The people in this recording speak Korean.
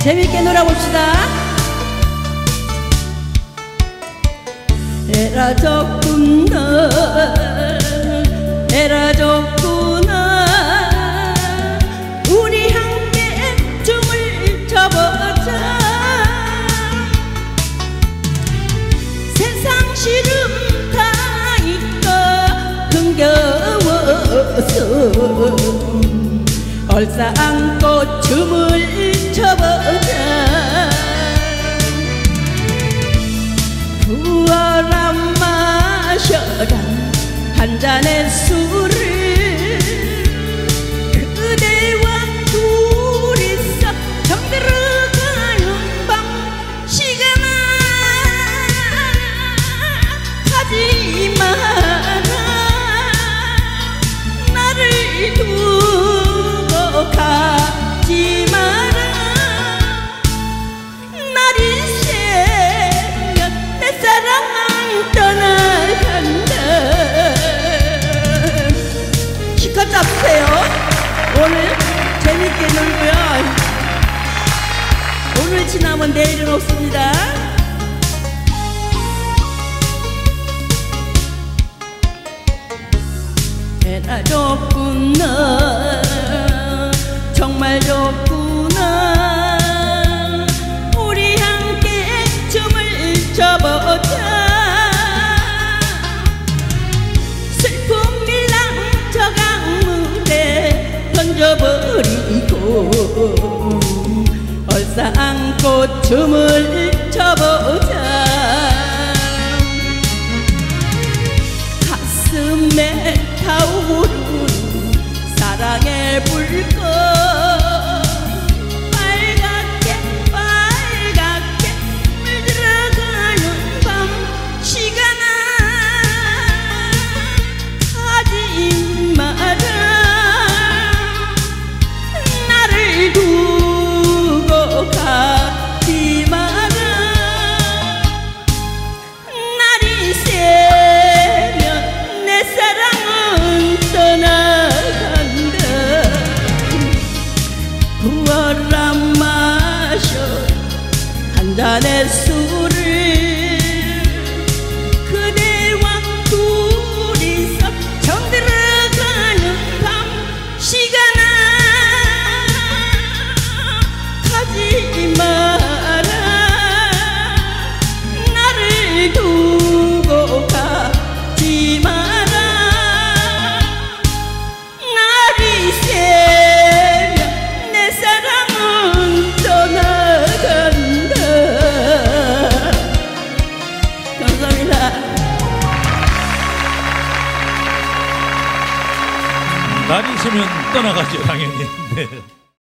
재밌게 놀아봅시다. 에라 좋구나 에라 좋구나 우리 함께 춤을 춰보자. 세상 시름 다 있고 흥겨워서 얼싸안고 춤을 춰보자. 부어라 마셔라 한 잔의 술을 그대와 둘이서 정들어가는 밤 시간아 가지 마라. 나를 두고 가지 마라. 날이 새면 내 사랑 떠나간다. 기껏 잡으세요. 오늘 재밌게 놀고요. 오늘 지나면 내일은 없습니다. 에라 좋구나 정말 좋구나 우리 함께 춤을 춰보자. 슬픔이랑 저 강물에 던져버리고 얼싸안고 춤을 춰보자. 가슴에 타오르는 사랑의 불꽃 빨갛게 빨갛게 물들어가는 밤 시간아 가지 마라. 나를 두고 가지 마라. 날이 새면 내 사랑은 떠나간다. 부어라 마셔 한 잔의 술을 그대와 둘이서 정들어가는 밤 시간아 가지 마라. 나를 두고 가지 마라. 날이 새면 내 사랑은 떠나간다. 감사합니다. 날이 새면 떠나가죠 당연히. 네.